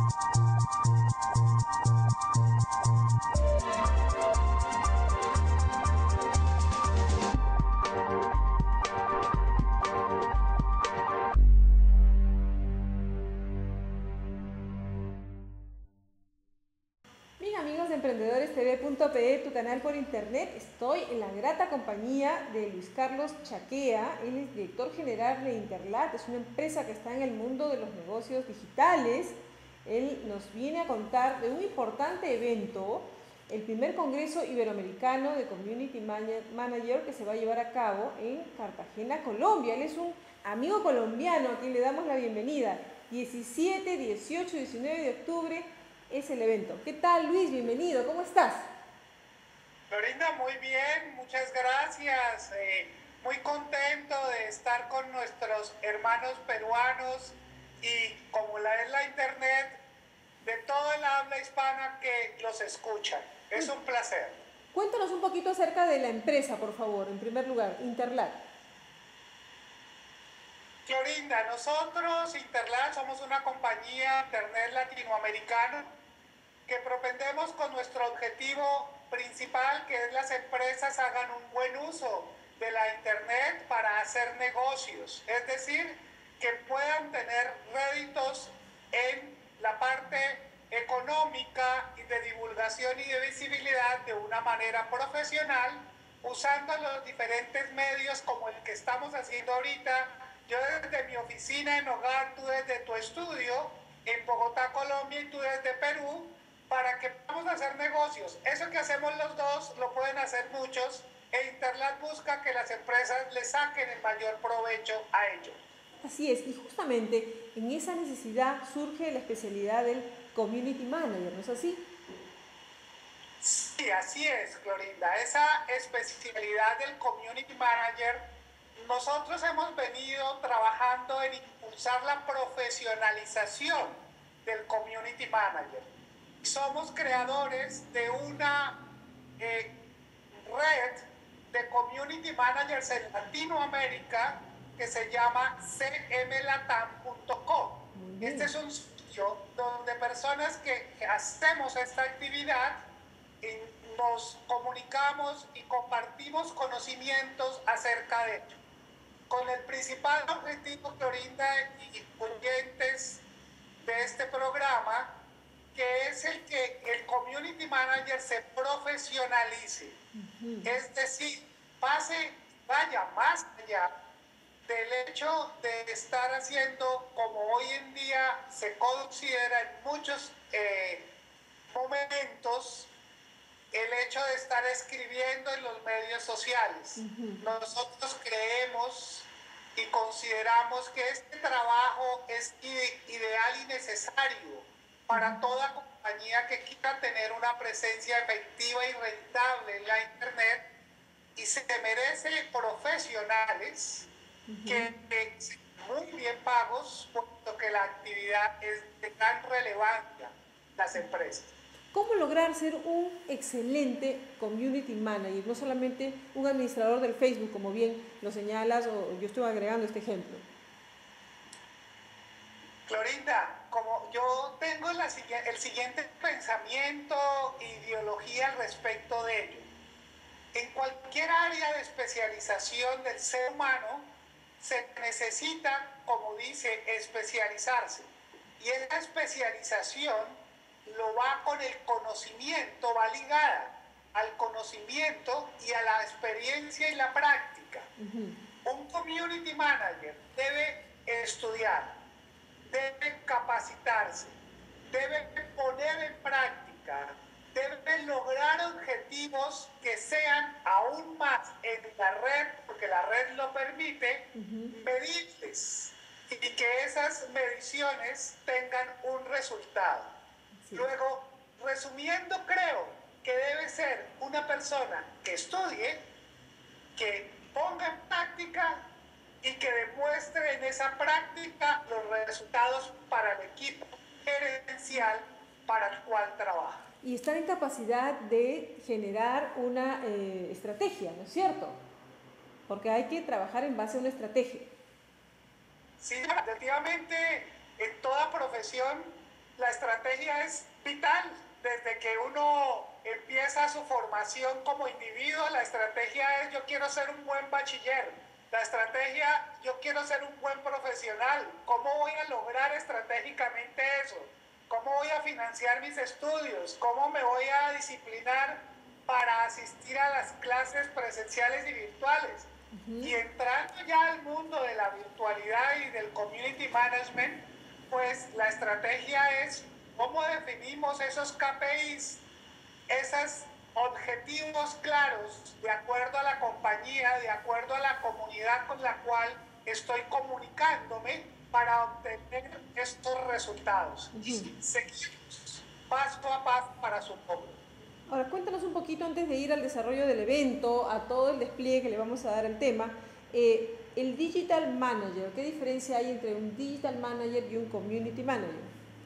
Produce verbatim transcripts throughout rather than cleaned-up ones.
emprendedores T V punto pe, tu canal por internet. Estoy en la grata compañía de Luis Carlos Chaquea. Él es director general de Interlat, es una empresa que está en el mundo de los negocios digitales. Él nos viene a contar de un importante evento, el primer Congreso Iberoamericano de Community Manager, que se va a llevar a cabo en Cartagena, Colombia. Él es un amigo colombiano a quien le damos la bienvenida. diecisiete, dieciocho y diecinueve de octubre es el evento. ¿Qué tal, Luis? Bienvenido, ¿cómo estás? Florinda, muy bien, muchas gracias. Eh, muy contento de estar con nuestros hermanos peruanos y, como la es la internet, de toda el habla hispana que los escuchan. Es un placer. Cuéntanos un poquito acerca de la empresa, por favor, en primer lugar, Interlat. Florinda, nosotros, Interlat, somos una compañía internet latinoamericana que propendemos con nuestro objetivo principal, que es las empresas hagan un buen uso de la internet para hacer negocios, es decir, que puedan tener réditos en la parte económica y de divulgación y de visibilidad de una manera profesional, usando los diferentes medios como el que estamos haciendo ahorita, yo desde mi oficina en Hogar, tú desde tu estudio en Bogotá, Colombia, y tú desde Perú, para que podamos hacer negocios. Eso que hacemos los dos lo pueden hacer muchos, e Interlat busca que las empresas le saquen el mayor provecho a ello. Así es, y justamente en esa necesidad surge la especialidad del Community Manager, ¿no es así? Sí, así es, Clorinda. Esa especialidad del Community Manager, nosotros hemos venido trabajando en impulsar la profesionalización del Community Manager. Somos creadores de una eh, red de Community Managers en Latinoamérica que se llama c m latam punto com. Este es un sitio donde personas que hacemos esta actividad eh, nos comunicamos y compartimos conocimientos acerca de ello, con el principal objetivo, Florinda y oyentes de este programa, que es el que el Community Manager se profesionalice. Uh-huh. Es decir, pase, vaya más allá del hecho de estar haciendo, como hoy en día se considera en muchos eh, momentos, el hecho de estar escribiendo en los medios sociales. Uh-huh. Nosotros creemos y consideramos que este trabajo es ide- ideal y necesario para toda compañía que quiera tener una presencia efectiva y rentable en la internet, y se merece profesionales uh-huh. que, que sean muy bien pagos, puesto que la actividad es de gran relevancia en las empresas. ¿Cómo lograr ser un excelente community manager? No solamente un administrador del Facebook, como bien lo señalas, o yo estoy agregando este ejemplo. Clorinda, como yo tengo la, el siguiente pensamiento e ideología al respecto de ello. En cualquier área de especialización del ser humano se necesita, como dice, especializarse. Y esa especialización lo va con el conocimiento, va ligada al conocimiento y a la experiencia y la práctica. Uh-huh. Un community manager debe estudiar, debe capacitarse, debe poner en práctica, debe lograr objetivos que sean aún más en la red, porque la red lo permite, uh-huh. medibles, y que esas mediciones tengan un resultado. Sí. Luego, resumiendo, creo que debe ser una persona que estudie, que ponga en práctica y que demuestre en esa práctica los resultados para el equipo gerencial para el cual trabaja. Y estar en capacidad de generar una eh, estrategia, ¿no es cierto? Porque hay que trabajar en base a una estrategia. Sí, efectivamente, en toda profesión la estrategia es vital. Desde que uno empieza su formación como individuo, la estrategia es: yo quiero ser un buen bachiller. La estrategia: yo quiero ser un buen profesional. ¿Cómo voy a lograr estratégicamente eso? ¿Cómo voy a financiar mis estudios? ¿Cómo me voy a disciplinar para asistir a las clases presenciales y virtuales? Uh-huh. Y entrando ya al mundo de la virtualidad y del community management, pues la estrategia es: ¿cómo definimos esos K P Is, esos objetivos claros, de acuerdo a la compañía, de acuerdo a la comunidad con la cual estoy comunicándome, para obtener estos resultados? Uh-huh. Y seguimos paso a paso para su logro. Ahora, cuéntanos un poquito, antes de ir al desarrollo del evento, a todo el despliegue que le vamos a dar al tema, eh, el Digital Manager, ¿qué diferencia hay entre un Digital Manager y un Community Manager?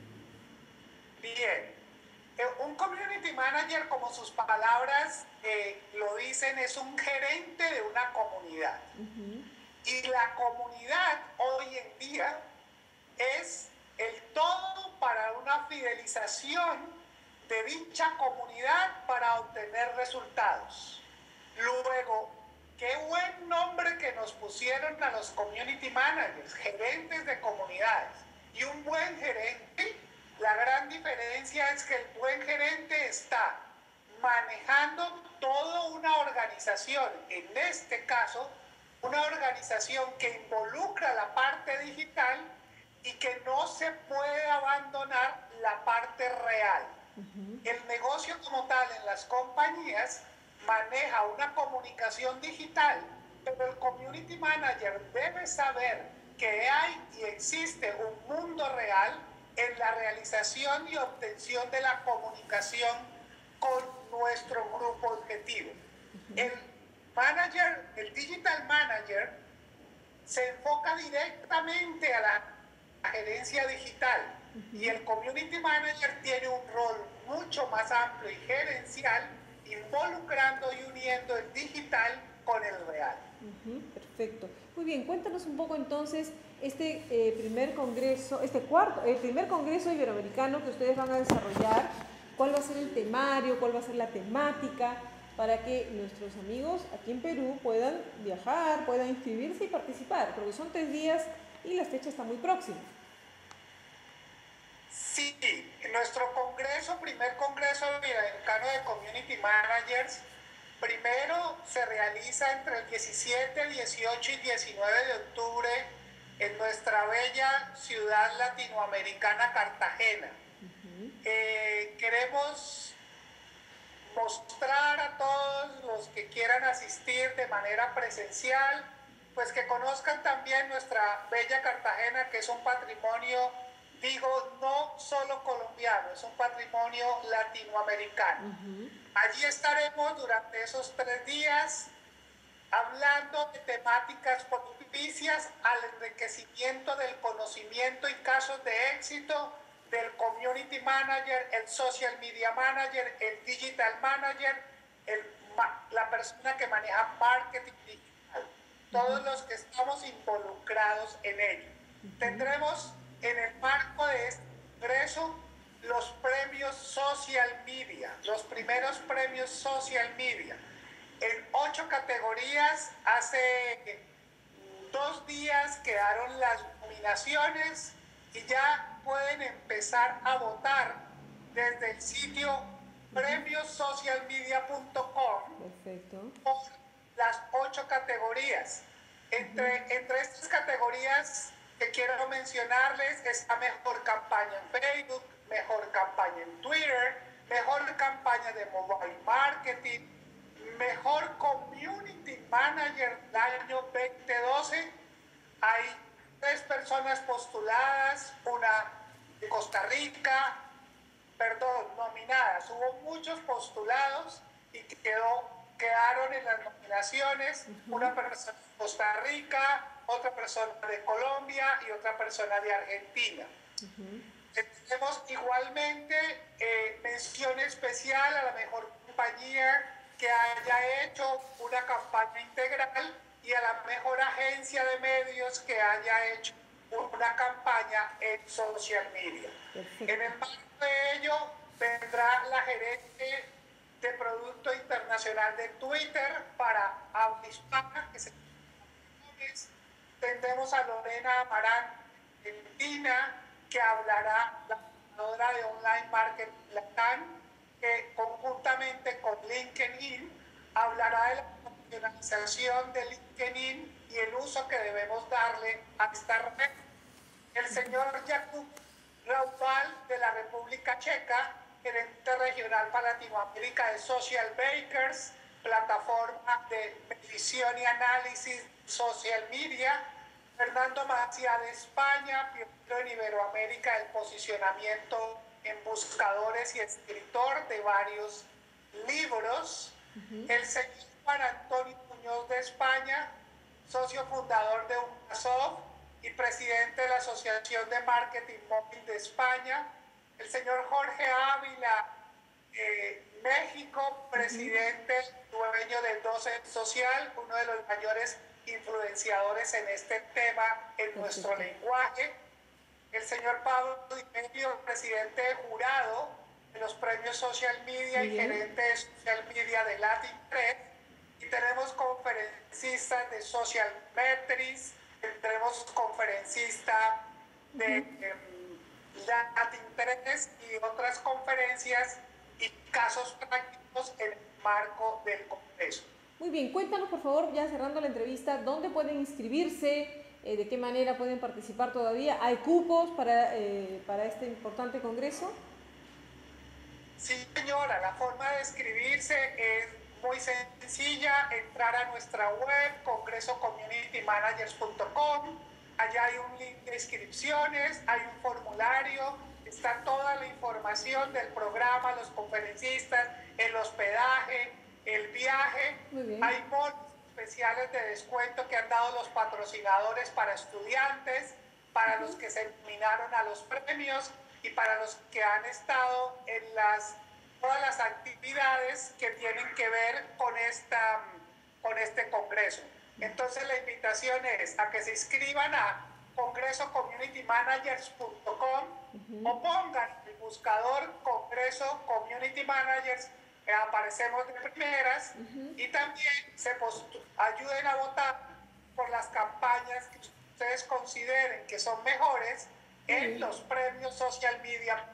Bien, eh, un Community Manager, como sus palabras eh, lo dicen, es un gerente de una comunidad. Uh-huh. Y la comunidad hoy en día es el todo para una fidelización de dicha comunidad para obtener resultados. Luego, qué buen nombre que nos pusieron a los Community Managers, gerentes de comunidades. Y un buen gerente, la gran diferencia es que el buen gerente está manejando toda una organización, en este caso, una organización que involucra la parte digital y que no se puede abandonar la parte real. Uh-huh. El negocio como tal en las compañías maneja una comunicación digital, pero el Community Manager debe saber que hay y existe un mundo real en la realización y obtención de la comunicación con nuestro grupo objetivo. Uh-huh. El manager, el Digital Manager, se enfoca directamente a la gerencia digital. Uh-huh. Y el Community Manager tiene un rol mucho más amplio y gerencial, involucrando y uniendo el digital con el real. Uh-huh. Perfecto. Muy bien, cuéntanos un poco entonces este eh, primer congreso, este cuarto, el primer congreso iberoamericano que ustedes van a desarrollar. ¿Cuál va a ser el temario? ¿Cuál va a ser la temática? Para que nuestros amigos aquí en Perú puedan viajar, puedan inscribirse y participar, porque son tres días y la fecha está muy próxima. Sí, nuestro congreso, primer congreso iberoamericano de Community Managers, primero se realiza entre el diecisiete, dieciocho y diecinueve de octubre en nuestra bella ciudad latinoamericana, Cartagena. Uh-huh. eh, queremos mostrar a todos los que quieran asistir de manera presencial, pues que conozcan también nuestra bella Cartagena, que es un patrimonio, digo, no solo colombiano, es un patrimonio latinoamericano. Uh-huh. Allí estaremos durante esos tres días hablando de temáticas propicias al enriquecimiento del conocimiento y casos de éxito del Community Manager, el Social Media Manager, el Digital Manager, el, la persona que maneja marketing digital, todos uh-huh. los que estamos involucrados en ello. Uh-huh. Tendremos en el marco de este congreso los premios Social Media, los primeros premios Social Media, en ocho categorías. Hace dos días quedaron las nominaciones y ya pueden empezar a votar desde el sitio premios social media punto com. Perfecto. Por las ocho categorías. Entre, uh-huh. entre estas categorías que quiero mencionarles está mejor campaña en Facebook, mejor campaña en Twitter, mejor campaña de mobile marketing, mejor community manager del año veinte doce. Hay tres personas postuladas, una de Costa Rica, perdón, nominadas. Hubo muchos postulados y quedó, quedaron en las nominaciones uh-huh. una persona de Costa Rica, otra persona de Colombia y otra persona de Argentina. Uh-huh. Tenemos igualmente eh, mención especial a la mejor compañía que haya hecho una campaña integral y a la mejor agencia de medios que haya hecho una campaña en social media. Perfecto. En el marco de ello vendrá la gerente de Producto Internacional de Twitter para habla hispana, que se tendremos a Lorena Amarán Argentina, que hablará, la fundadora de Online Marketing Latam, que conjuntamente con LinkedIn hablará de la profesionalización de LinkedIn y el uso que debemos darle a esta red. El señor Jakub Raupal de la República Checa, gerente regional para Latinoamérica de Social Bakers, plataforma de medición y análisis social media. Fernando Macía de España, pionero en Iberoamérica del posicionamiento en buscadores y escritor de varios libros. Uh-huh. El señor Juan Antonio Muñoz de España, socio fundador de Unasoft y presidente de la Asociación de Marketing Móvil de España. El señor Jorge Ávila, eh, México, presidente, dueño del doce Social, uno de los mayores influenciadores en este tema en nuestro lenguaje. El señor Pablo Dimelio, presidente de jurado de los premios Social Media y gerente de Social Media de Latin tres. Y tenemos conferencistas de Social Metrics, tenemos conferencista de uh-huh. eh, Latin tres y otras conferencias y casos prácticos en el marco del Congreso. Muy bien, cuéntanos por favor, ya cerrando la entrevista, ¿dónde pueden inscribirse? Eh, ¿De qué manera pueden participar todavía? ¿Hay cupos para, eh, para este importante congreso? Sí, señora, la forma de inscribirse es muy sencilla, entrar a nuestra web, congreso community managers punto com, allá hay un link de inscripciones, hay un formulario, está toda la información del programa, los conferencistas, el hospedaje, el viaje, hay bonos especiales de descuento que han dado los patrocinadores para estudiantes, para uh-huh. los que se nominaron a los premios y para los que han estado en las, todas las actividades que tienen que ver con, esta, con este congreso. Entonces la invitación es a que se inscriban a congreso community managers punto com uh-huh. o pongan el buscador Congreso Community Managers, eh, aparecemos de primeras uh-huh. y también se postu- ayuden a votar por las campañas que ustedes consideren que son mejores uh-huh. en los premios social media.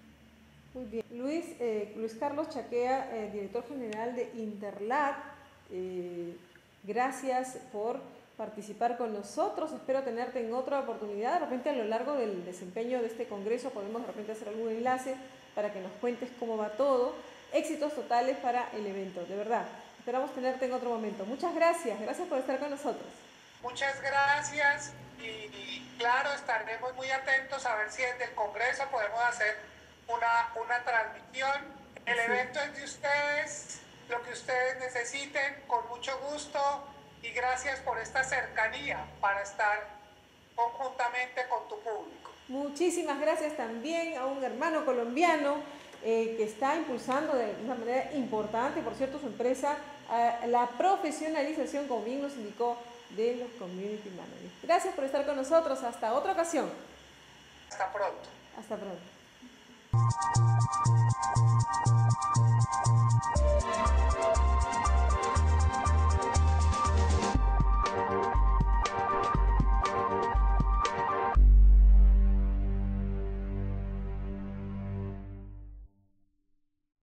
Muy bien. Luis, eh, Luis Carlos Chaquea, eh, director general de Interlat, eh, gracias por participar con nosotros. Espero tenerte en otra oportunidad. De repente a lo largo del desempeño de este congreso podemos de repente hacer algún enlace para que nos cuentes cómo va todo. Éxitos totales para el evento, de verdad. Esperamos tenerte en otro momento. Muchas gracias. Gracias por estar con nosotros. Muchas gracias y, y claro, estaremos muy atentos a ver si desde el congreso podemos hacer una, una transmisión. El sí. evento es de ustedes, lo que ustedes necesiten, con mucho gusto. Y gracias por esta cercanía para estar conjuntamente con tu público. Muchísimas gracias también a un hermano colombiano eh, que está impulsando de una manera importante, por cierto, su empresa, eh, la profesionalización, como bien nos indicó, de los community managers. Gracias por estar con nosotros. Hasta otra ocasión. Hasta pronto. Hasta pronto.